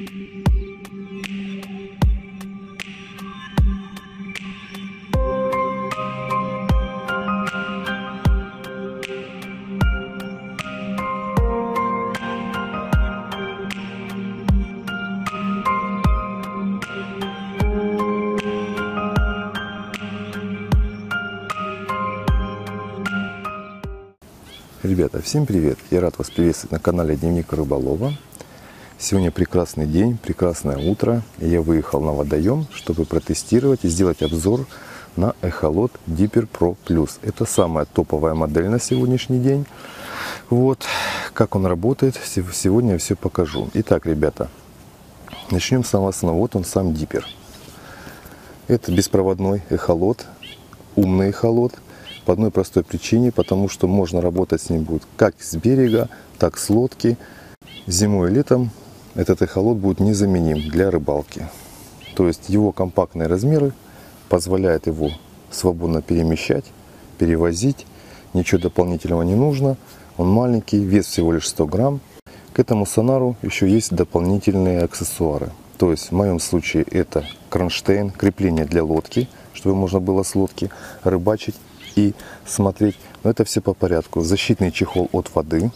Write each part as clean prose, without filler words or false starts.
Ребята, всем привет! Я рад вас приветствовать на канале Дневник Рыболова. Сегодня прекрасный день, прекрасное утро. Я выехал на водоем, чтобы протестировать и сделать обзор на Эхолот Dipper Pro Plus. Это самая топовая модель на сегодняшний день. Вот, как он работает, сегодня я все покажу. Итак, ребята, начнем с самого основного. Вот он сам Dipper. Это беспроводной эхолот, умный эхолот. По одной простой причине, потому что можно работать с ним будет как с берега, так с лодки. Зимой и летом этот эхолот будет незаменим для рыбалки. То есть его компактные размеры позволяют его свободно перемещать, перевозить. Ничего дополнительного не нужно. Он маленький, вес всего лишь 100 грамм. К этому сонару еще есть дополнительные аксессуары. То есть в моем случае это кронштейн, крепление для лодки, чтобы можно было с лодки рыбачить и смотреть. Но это все по порядку. Защитный чехол от воды,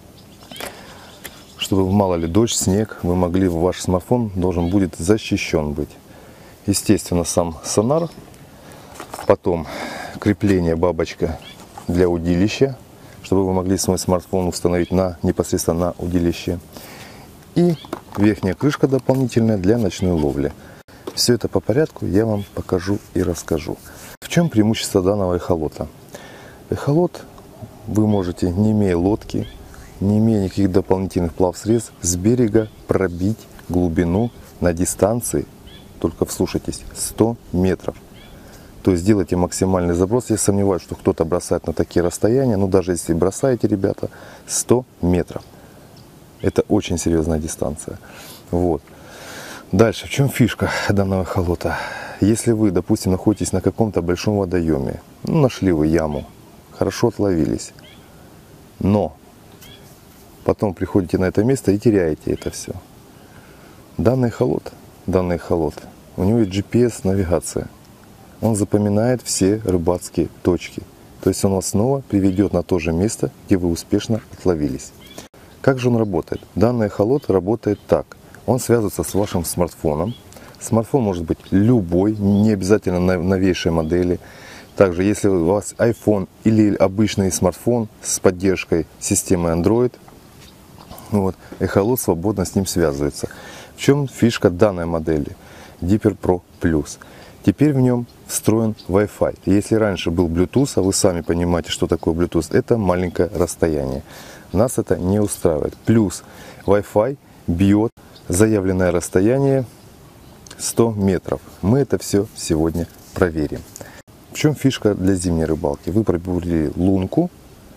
чтобы мало ли дождь, снег, вы могли, ваш смартфон должен будет защищен быть. Естественно, сам сонар, потом крепление бабочка для удилища, чтобы вы могли свой смартфон установить непосредственно на удилище, и верхняя крышка дополнительная для ночной ловли. Все это по порядку я вам покажу и расскажу. В чем преимущество данного эхолота? Эхолот вы можете, не имея лодки, не имея никаких дополнительных плавсредств, с берега пробить глубину на дистанции, только вслушайтесь, 100 метров. То есть делайте максимальный заброс. Я сомневаюсь, что кто-то бросает на такие расстояния, но даже если бросаете, ребята, 100 метров. Это очень серьезная дистанция. Вот. Дальше, в чем фишка данного эхолота? Если вы, допустим, находитесь на каком-то большом водоеме, нашли вы яму, хорошо отловились, но потом приходите на это место и теряете это все. Данный эхолот, у него есть GPS-навигация. Он запоминает все рыбацкие точки. То есть он вас снова приведет на то же место, где вы успешно отловились. Как же он работает? Данный эхолот работает так. Он связывается с вашим смартфоном. Смартфон может быть любой, не обязательно новейшей модели. Также, если у вас iPhone или обычный смартфон с поддержкой системы Android, вот, эхолот свободно с ним связывается. В чем фишка данной модели Dipper Pro Plus? Теперь в нем встроен Wi-Fi. Если раньше был Bluetooth, а вы сами понимаете, что такое Bluetooth, это маленькое расстояние. Нас это не устраивает. Плюс Wi-Fi бьет заявленное расстояние 100 метров. Мы это все сегодня проверим. В чем фишка для зимней рыбалки? Вы пробурили лунку,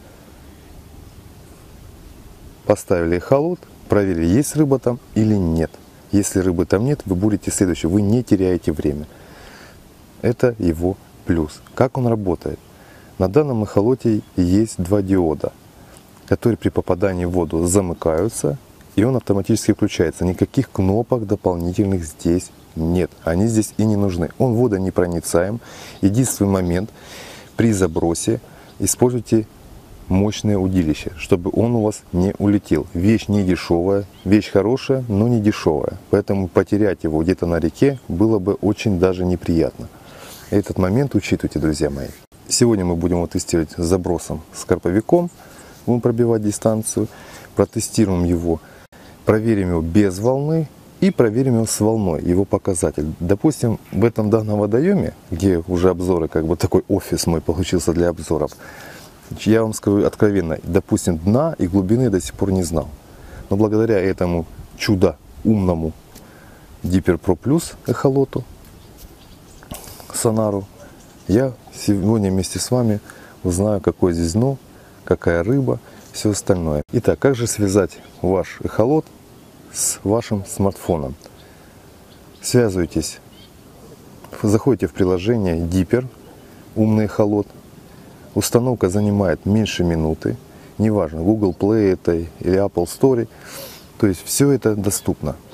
поставили эхолот, проверили, есть рыба там или нет. Если рыбы там нет, вы бурите следующее. Вы не теряете время. Это его плюс. Как он работает? На данном эхолоте есть два диода, которые при попадании в воду замыкаются, и он автоматически включается. Никаких кнопок дополнительных здесь нет. Они здесь и не нужны. Он водонепроницаем. Единственный момент: при забросе используйте мощное удилище, чтобы он у вас не улетел. Вещь не дешевая, вещь хорошая, но не дешевая. Поэтому потерять его где-то на реке было бы очень даже неприятно. Этот момент учитывайте, друзья мои. Сегодня мы будем его тестировать с забросом с карповиком. Будем пробивать дистанцию. Протестируем его. Проверим его без волны и проверим его с волной, его показатель. Допустим, в этом данном водоеме, где уже обзоры, как бы такой офис мой получился для обзоров, я вам скажу откровенно, допустим, дна и глубины я до сих пор не знал. Но благодаря этому чудо умному Dipper Pro Plus эхолоту, сонару, я сегодня вместе с вами узнаю, какое здесь дно, какая рыба, все остальное. Итак, как же связать ваш эхолот с вашим смартфоном? Связывайтесь, заходите в приложение Dipper, умный эхолот. Установка занимает меньше минуты, неважно, Google Play это или Apple Store, то есть все это доступно.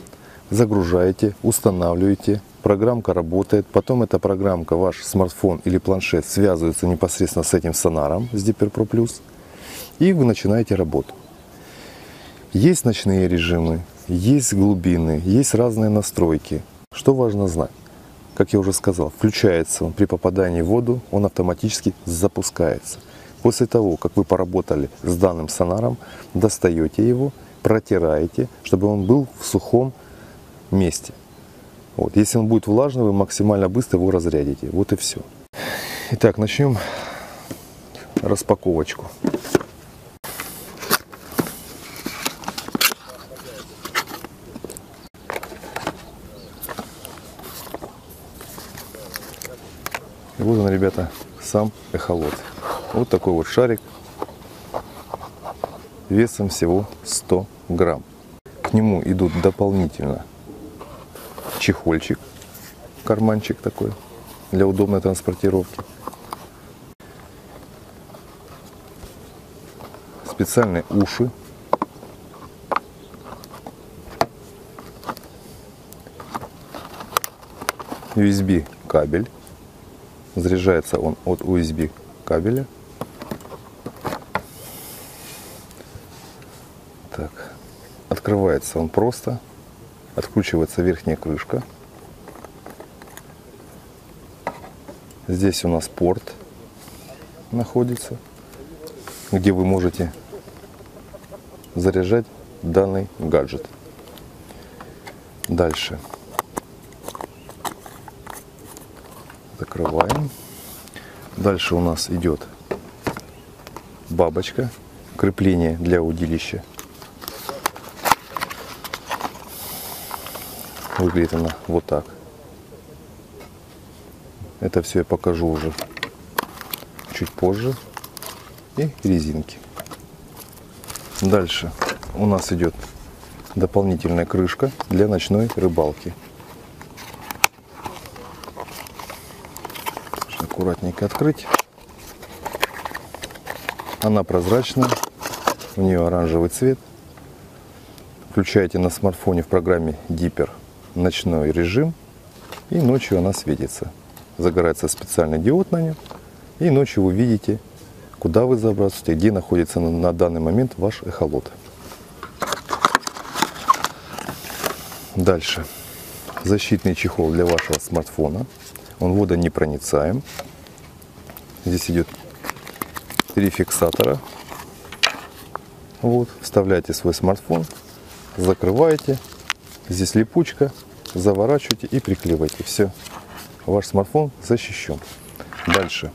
Загружаете, устанавливаете, программка работает, потом эта программка, ваш смартфон или планшет связывается непосредственно с этим сонаром, с Deeper Pro Plus, и вы начинаете работу. Есть ночные режимы, есть глубины, есть разные настройки. Что важно знать? Как я уже сказал, включается он при попадании в воду, он автоматически запускается. После того, как вы поработали с данным сонаром, достаете его, протираете, чтобы он был в сухом месте. Вот. Если он будет влажный, вы максимально быстро его разрядите. Вот и все. Итак, начнем распаковочку. И вот он, ребята, сам эхолот. Вот такой вот шарик весом всего 100 грамм. К нему идут дополнительно чехольчик, карманчик такой для удобной транспортировки. Специальные уши. USB кабель. Заряжается он от USB кабеля. Так. Открывается он просто. Откручивается верхняя крышка. Здесь у нас порт находится, где вы можете заряжать данный гаджет. Дальше. Закрываем. Дальше у нас идет бабочка, крепление для удилища. Выглядит она вот так. Это все я покажу уже чуть позже. И резинки. Дальше у нас идет дополнительная крышка для ночной рыбалки. Аккуратненько открыть. Она прозрачная, у нее оранжевый цвет. Включаете на смартфоне в программе Deeper ночной режим, и ночью она светится. Загорается специальный диод на нем, и ночью вы видите, куда вы забрасываете, где находится на данный момент ваш эхолот. Дальше. Защитный чехол для вашего смартфона. Он водонепроницаем. Здесь идет 3 фиксатора. Вот, вставляете свой смартфон, закрываете. Здесь липучка, заворачиваете и приклеиваете. Все, ваш смартфон защищен. Дальше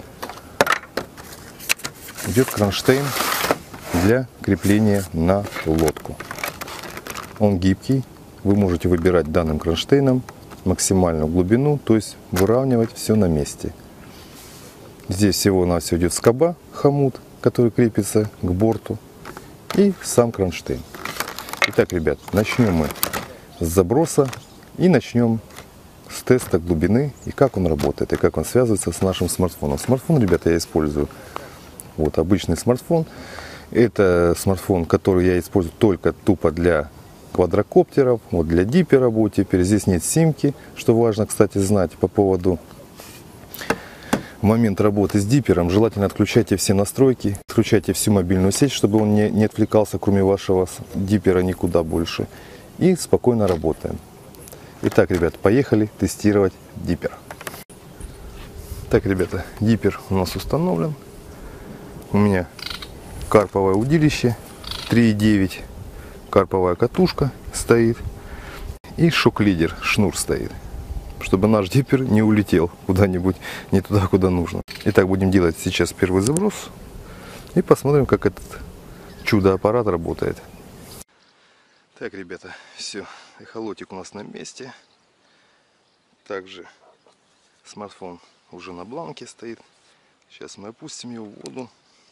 идет кронштейн для крепления на лодку. Он гибкий. Вы можете выбирать данным кронштейном максимальную глубину, то есть выравнивать все на месте. Здесь всего-навсего идет скоба, хомут, который крепится к борту, и сам кронштейн. Итак, ребят, начнем мы с заброса и начнем с теста глубины и как он работает, и как он связывается с нашим смартфоном. Смартфон, ребята, я использую вот обычный смартфон. Это смартфон, который я использую только тупо для квадрокоптеров, вот для дипера будет теперь. Здесь нет симки, что важно, кстати, знать по поводу в момент работы с дипером. Желательно отключайте все настройки, отключайте всю мобильную сеть, чтобы он не отвлекался, кроме вашего дипера, никуда больше. И спокойно работаем. Итак, ребят, поехали тестировать дипер. Так, ребята, дипер у нас установлен. У меня карповое удилище 3,9. Карповая катушка стоит. И шок-лидер, шнур стоит. Чтобы наш дипер не улетел куда-нибудь не туда, куда нужно. Итак, будем делать сейчас первый заброс. И посмотрим, как этот чудо-аппарат работает. Так, ребята, все. Эхолотик у нас на месте. Также смартфон уже на бланке стоит. Сейчас мы опустим его в воду.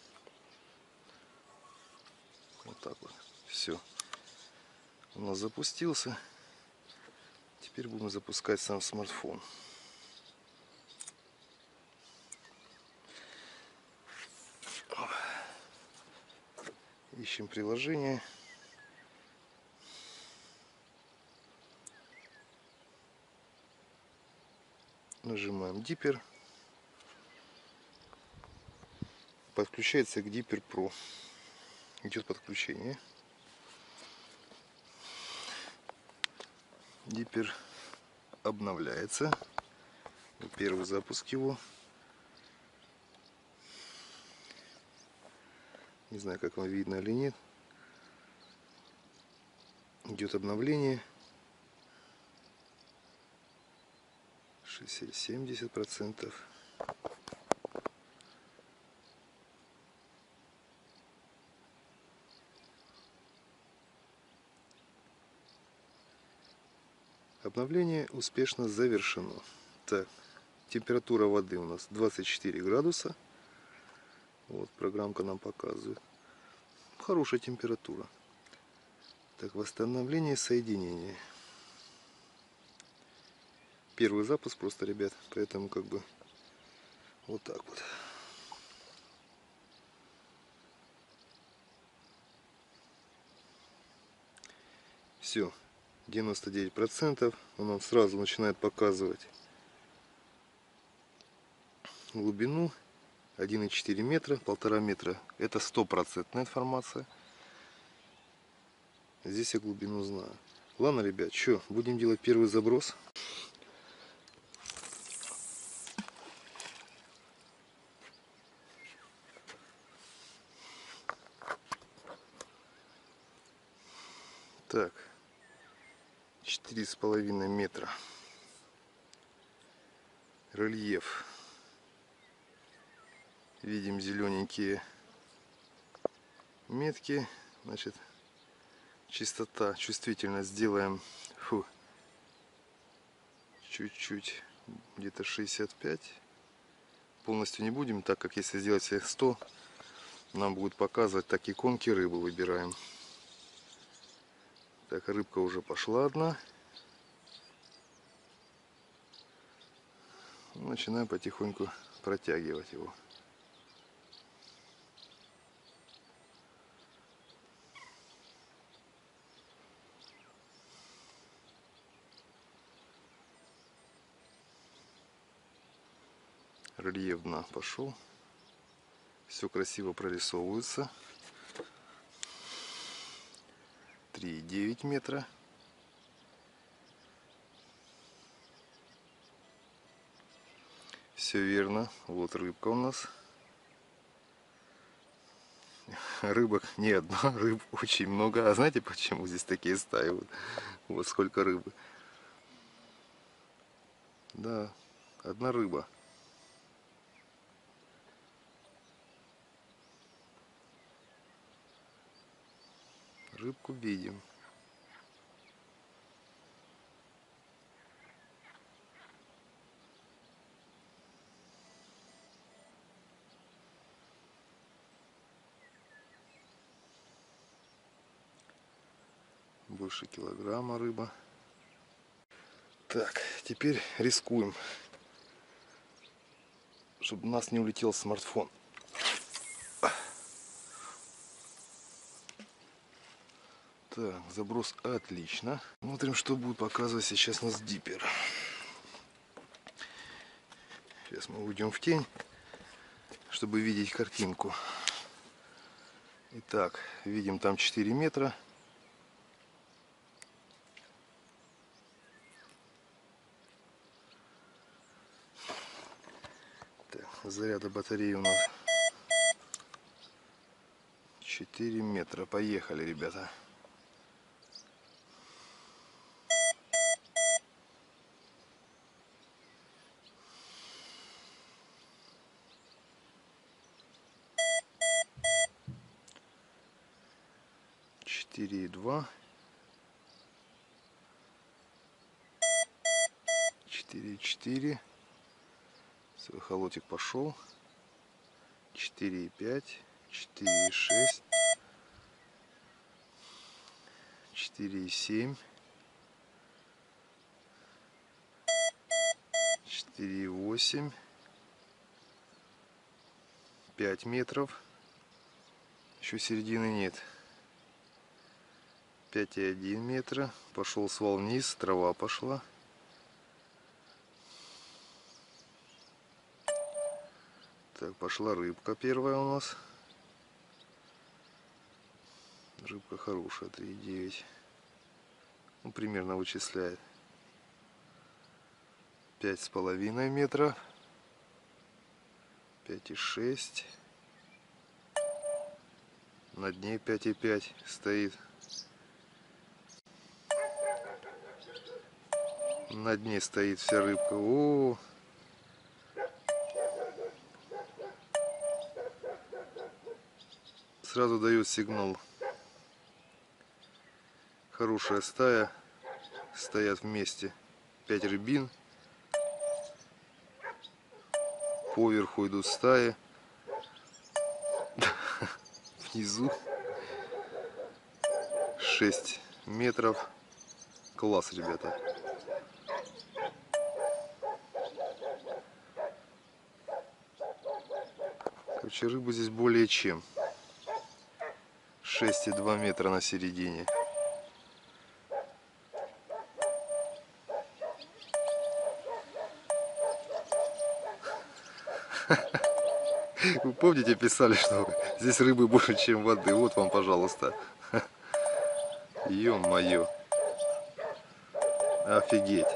Вот так вот. Все. У нас запустился. Теперь будем запускать сам смартфон. Ищем приложение. Нажимаем Dipper. Подключается к Dipper Pro. Идет подключение. Dipper обновляется. Первый запуск его. Не знаю, как вам видно или нет. Идет обновление. 60-70%. Обновление успешно завершено. Так, температура воды у нас 24 градуса. Вот программка нам показывает. Хорошая температура. Так, восстановление соединения. Первый запуск просто, ребят, поэтому как бы вот так вот. Все, 99%. Он нам сразу начинает показывать глубину 1,4 метра, 1,5 метра. Это 100% информация. Здесь я глубину знаю. Ладно, ребят, что, будем делать первый заброс. Так, 4,5 метра. Рельеф. Видим зелененькие метки. Значит, чистота, чувствительность сделаем чуть-чуть, где-то 65. Полностью не будем, так как если сделать всех 100, нам будет показывать так иконки рыбы. Выбираем. Так, рыбка уже пошла одна. Начинаем потихоньку протягивать его. Рельеф дна пошел. Все красиво прорисовывается. 3,9 метра. Все верно. Вот рыбка у нас. Рыбок не одна, рыб очень много. А знаете, почему здесь такие стаи? Вот сколько рыбы. Да, одна рыба. Рыбку видим. Больше килограмма рыба. Так, теперь рискуем, чтобы у нас не улетел смартфон. Так, заброс отлично. Смотрим, что будет показывать сейчас нас Dipper. Сейчас мы уйдем в тень, чтобы видеть картинку. Итак, видим там 4 метра. Так, заряда батареи у нас 4 метра. Поехали, ребята. Четыре и 2. 4,4. Свой холотик пошел. 4,5. 4,6. 4,7. 4,8. 5 метров. Еще середины нет. 5,1 метра. Пошел свал вниз, трава пошла. Так, пошла рыбка первая у нас. Рыбка хорошая, 3,9. Ну, примерно вычисляет. 5,5 метра. 5,6. На дне 5,5 стоит. На дне стоит вся рыбка. О! Сразу дает сигнал. Хорошая стая. Стоят вместе 5 рыбин. Поверху идут стаи. Внизу 6 метров. Класс, ребята. Короче, рыбы здесь более чем. 6,2 метра на середине. Вы помните, писали, что здесь рыбы больше, чем воды? Вот вам, пожалуйста. Ё-моё. Офигеть.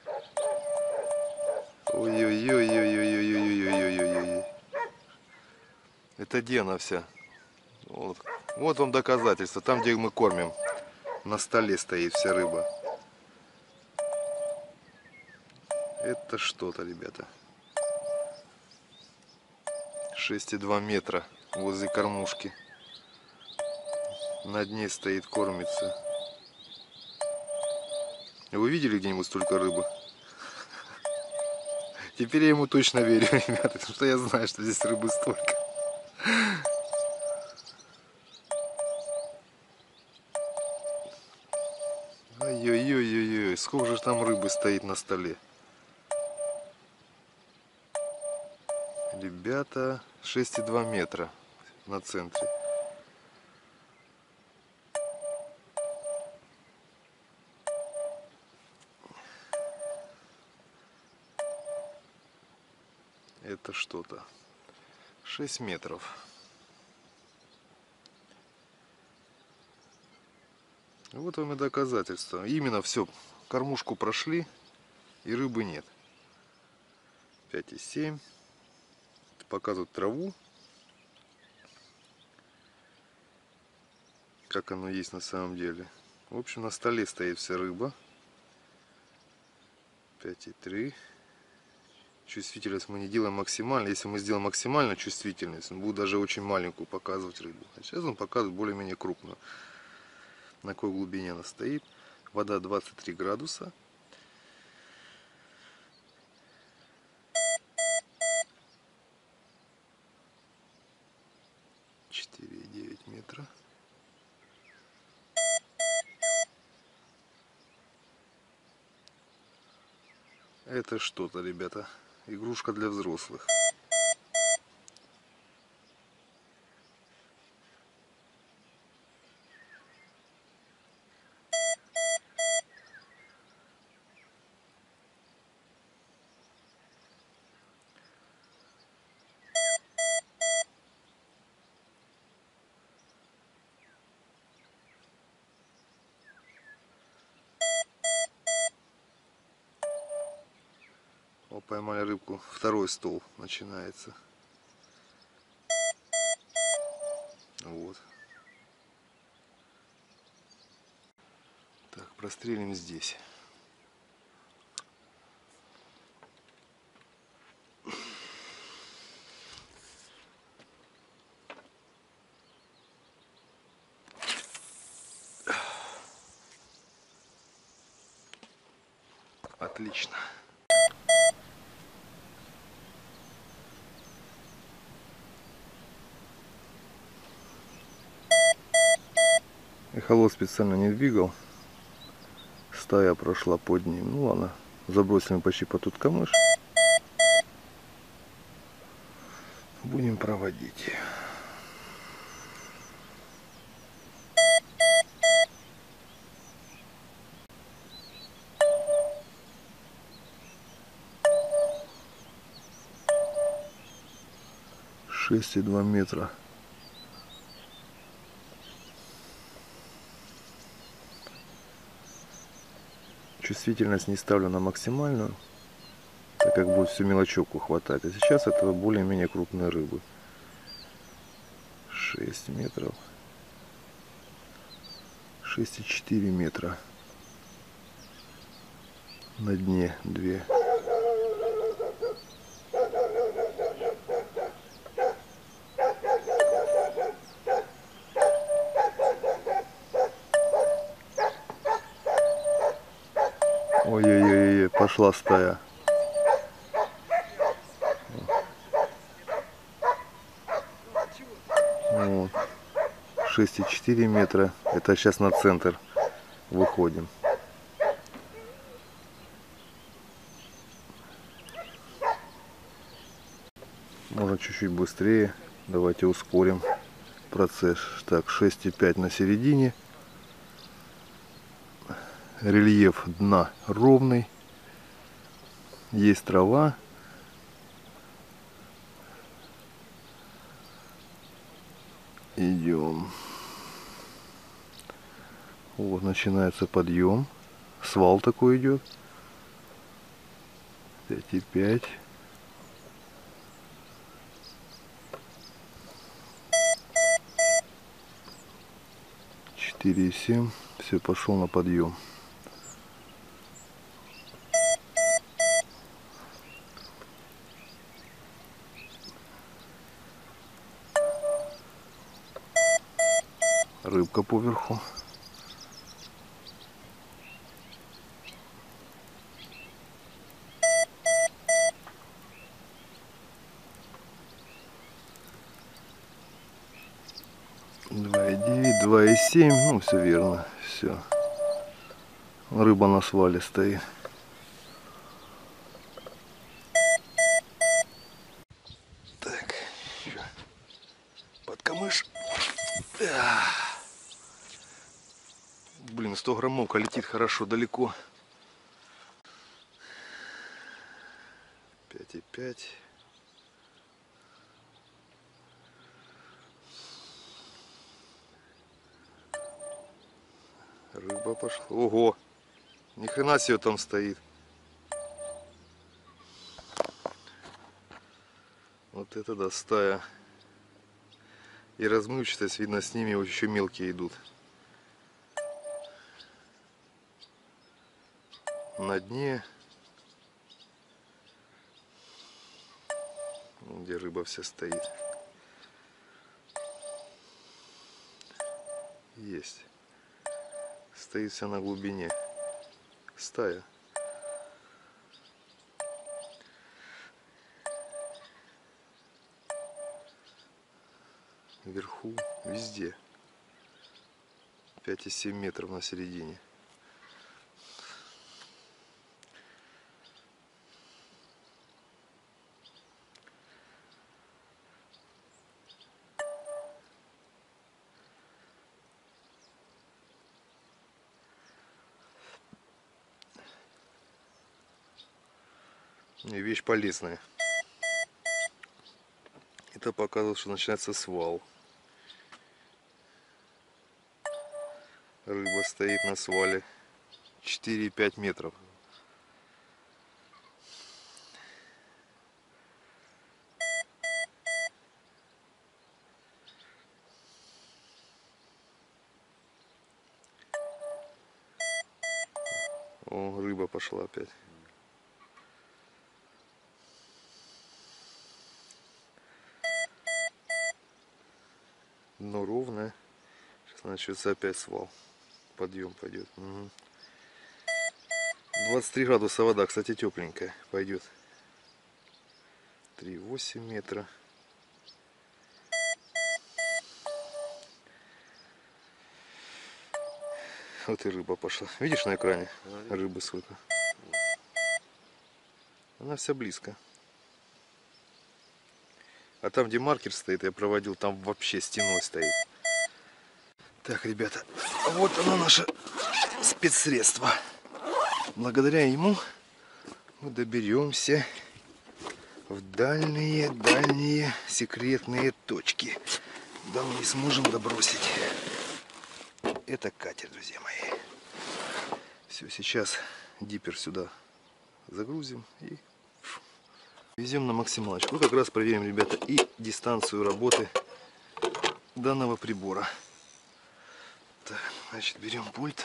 Ой-ой-ой-ой-ой-ой-ой-ой-ой-ой-ой-ой. Это где она вся? Вот. Вот вам доказательство. Там, где мы кормим. На столе стоит вся рыба. Это что-то, ребята. 6,2 метра возле кормушки. На дне стоит, кормится. Вы видели где-нибудь столько рыбы? Теперь я ему точно верю, ребята, потому что я знаю, что здесь рыбы столько. Ой-ой-ой-ой-ой, сколько же там рыбы стоит на столе. Ребята, 6,2 метра на центре. Это что-то. 6 метров. Вот вам и доказательство. Именно все. Кормушку прошли, и рыбы нет. 5,7. Показывают траву. Как оно есть на самом деле. В общем, на столе стоит вся рыба. 5,3. Чувствительность мы не делаем максимально. Если мы сделаем максимально чувствительность, он будет даже очень маленькую показывать рыбу. А сейчас он показывает более-менее крупную. На какой глубине она стоит. Вода 23 градуса. — 4,9 метра. Это что-то, ребята. Игрушка для взрослых. О, поймали рыбку. Второй стол начинается. Вот. Так, прострелим здесь. Отлично. Эхолот специально не двигал. Стая прошла под ним. Ну ладно, забросим почти по тут камыш. Будем проводить. 6,2 метра. Чувствительность не ставлю на максимальную, так как будет всю мелочевку хватать. А сейчас это более-менее крупные рыбы. 6 метров. 6,4 метра. На дне 2. Ой-ой-ой, пошла стая. Вот. 6,4 метра. Это сейчас на центр выходим. Можно чуть-чуть быстрее. Давайте ускорим процесс. Так, 6,5 на середине. Рельеф дна ровный. Есть трава. Идем. Вот начинается подъем. Свал такой идет. 5,5. 4,7. Все, пошел на подъем. Рыбка поверху. Два и 9, 2,7. Ну, все верно. Все. Рыба на свале стоит. Так. Под камыш. Блин, 100 граммовка летит хорошо, далеко. 5,5. Рыба пошла. Ого! Ни хрена себе там стоит. Вот это да, стая. И размывчатость, видно, с ними еще мелкие идут. На дне, где рыба вся стоит. Есть. Стоит вся на глубине. Стая. Вверху, везде. 5,7 метров на середине. И вещь полезная. Это показывает, что начинается свал. Рыба стоит на свале 4,5 метров. О, рыба пошла опять. Дно ровное. Сейчас начнется опять свал. Подъем пойдет. Угу. 23 градуса вода, кстати, тепленькая. Пойдет. 3,8 метра. Вот и рыба пошла. Видишь на экране? Рыбы сколько. Она вся близко. А там, где маркер стоит, я проводил, там вообще стеной стоит. Так, ребята, вот оно наше спецсредство. Благодаря ему мы доберемся в дальние секретные точки, куда мы не сможем добросить. Это катер, друзья мои. Все, сейчас диппер сюда загрузим и везем на максималочку. Ну, как раз проверим, ребята, и дистанцию работы данного прибора. Так, значит, берем пульт,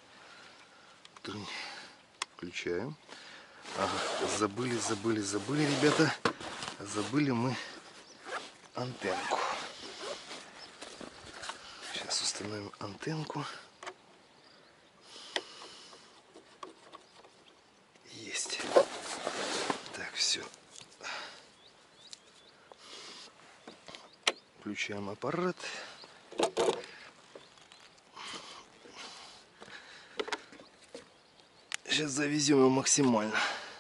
включаем. Ага, забыли, ребята, забыли мы антенку. Сейчас установим антенку. Есть. Так, все. Включаем аппарат. Сейчас завезем его максимально.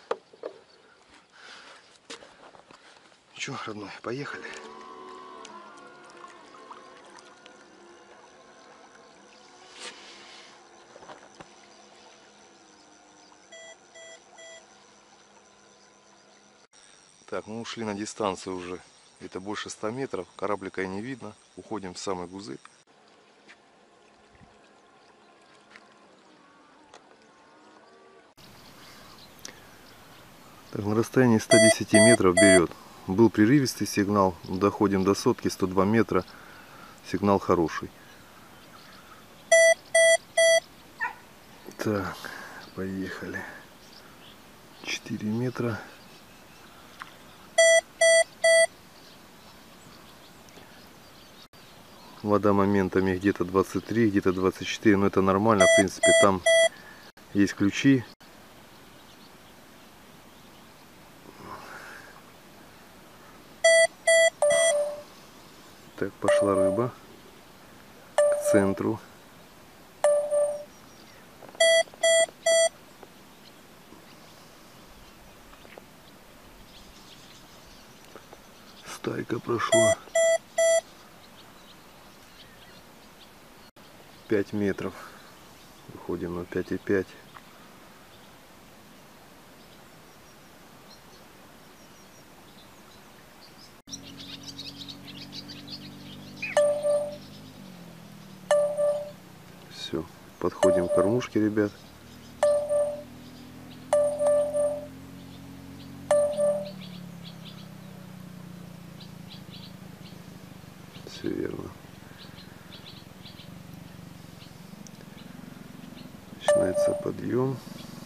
Че, родной, поехали. Так, мы ушли на дистанцию уже. Это больше 100 метров. Кораблика и не видно. Уходим в самый гузырь. Так, на расстоянии 110 метров берет. Был прерывистый сигнал. Доходим до сотки, 102 метра. Сигнал хороший. Так, поехали. 4 метра. Вода моментами где-то 23, где-то 24. Но это нормально. В принципе, там есть ключи. Так, пошла рыба к центру. Стайка прошла. 5 метров. Выходим на 5,5. Все, подходим к кормушке, ребят. Все верно. Начинается подъем.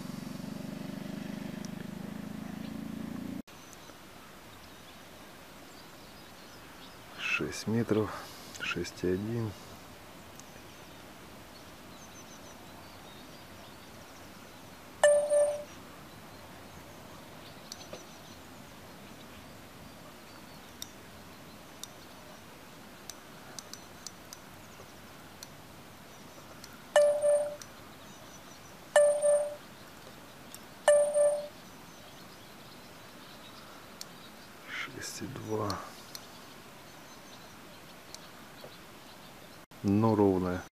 Шесть метров, 6,1. Два. Дно ровное.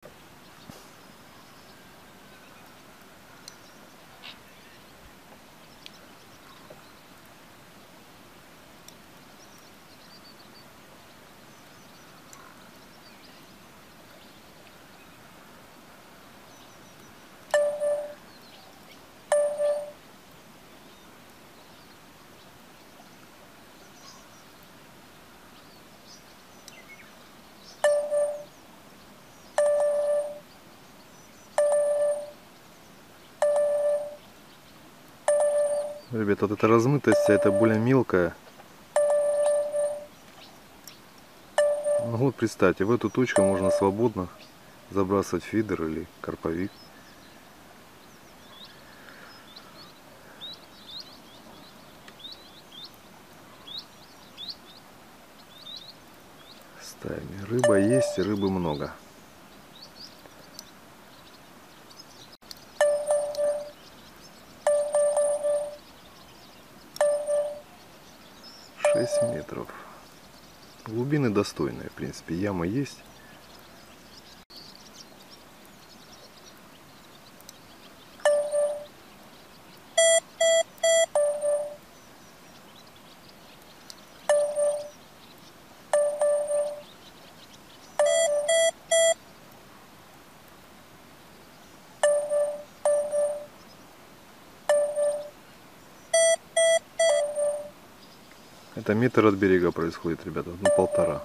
Ребята, вот эта размытость, это более мелкая. Ну вот представьте, в эту точку можно свободно забрасывать фидер или карповик. Стаями. Рыба есть, и рыбы много. Метров. Глубины достойные, в принципе, яма есть. Это метр от берега происходит, ребята, ну 1,5.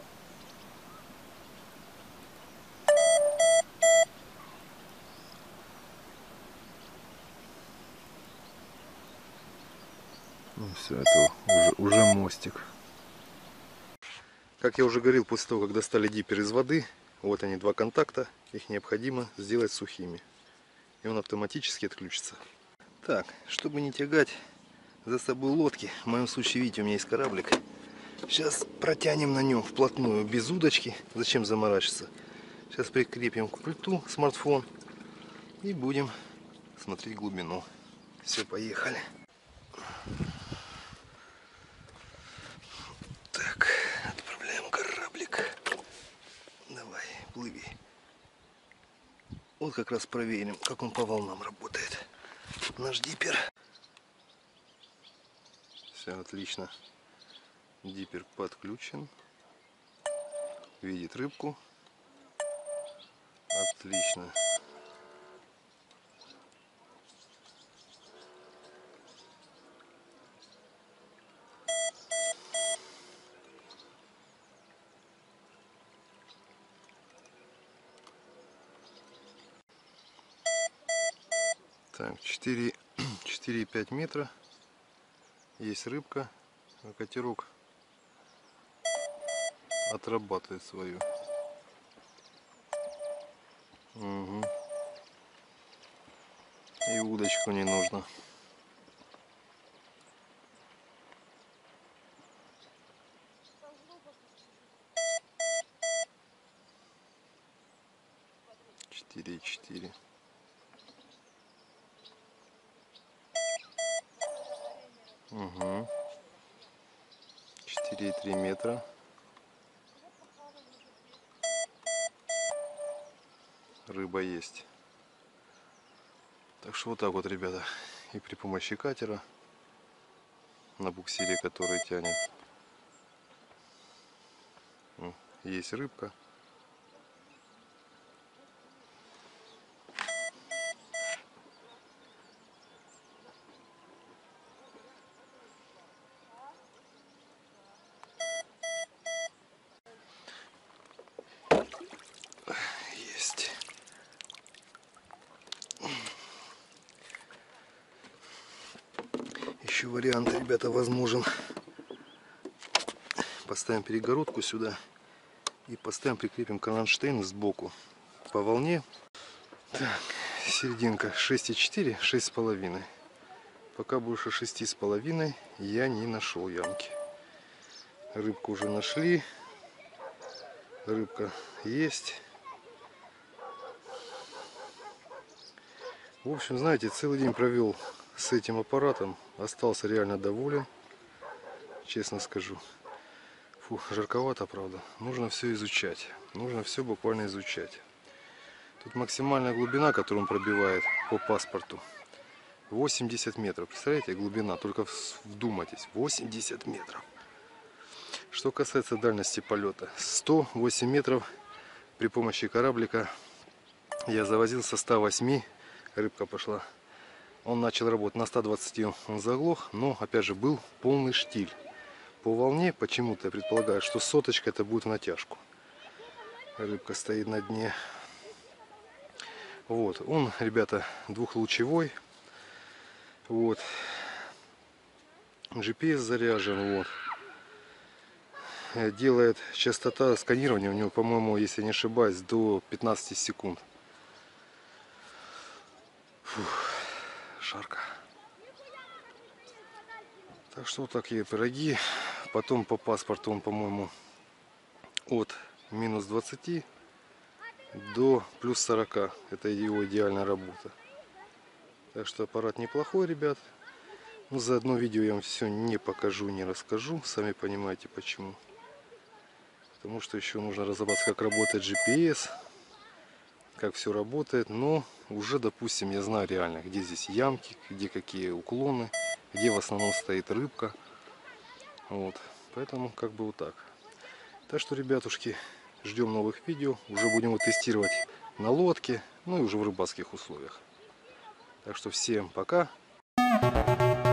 Ну все, это уже мостик. Как я уже говорил, после того, как достали диппер из воды, вот они, два контакта, их необходимо сделать сухими. И он автоматически отключится. Так, чтобы не тягать за собой лодки, в моем случае, видите, у меня есть кораблик. Сейчас протянем на нем вплотную, без удочки. Зачем заморачиваться? Сейчас прикрепим к пульту смартфон и будем смотреть глубину. Все, поехали. Так, отправляем кораблик. Давай, плыви. Вот как раз проверим, как он по волнам работает. Наш диппер. Все отлично. Диппер подключен. Видит рыбку. Отлично. Так, 4,5 метра. Есть рыбка. Катерок отрабатывает свою. Угу. И удочку не нужно. Четыре и 4. Угу. 4,3 метра. Рыба есть. Так что вот так вот, ребята. И при помощи катера на буксире, который тянет, есть рыбка. Есть. Еще вариант, ребята, возможен. Поставим перегородку сюда и поставим, прикрепим кронштейн сбоку по волне. Так, серединка 6,4, 6,5. Пока больше 6,5 я не нашел ямки. Рыбку уже нашли. Рыбка есть. В общем, знаете, целый день провел с этим аппаратом. Остался реально доволен. Честно скажу. Фу, жарковато, правда. Нужно все изучать. Нужно все буквально изучать. Тут максимальная глубина, которую он пробивает по паспорту, 80 метров. Представляете, глубина, только вдумайтесь, 80 метров. Что касается дальности полета, 108 метров при помощи кораблика я завозил со 108, рыбка пошла. Он начал работать на 120, он заглох, но опять же был полный штиль. По волне почему-то я предполагаю, что соточка это будет в натяжку. Рыбка стоит на дне. Вот, он, ребята, двухлучевой. Вот. GPS заряжен, вот. Делает частота сканирования у него, по-моему, если не ошибаюсь, до 15 секунд. Фух, жарко. Так что вот такие пироги. Потом по паспорту он, по-моему, от минус 20 до плюс 40. Это его идеальная работа. Так что аппарат неплохой, ребят. Но за одно видео я вам все не покажу, не расскажу. Сами понимаете почему. Потому что еще нужно разобраться, как работает GPS. Как все работает. Но уже, допустим, я знаю реально, где здесь ямки, где какие уклоны, где в основном стоит рыбка. Вот. Поэтому как бы вот так. Так что, ребятушки, ждем новых видео. Уже будем его тестировать на лодке, ну и уже в рыбацких условиях. Так что всем пока.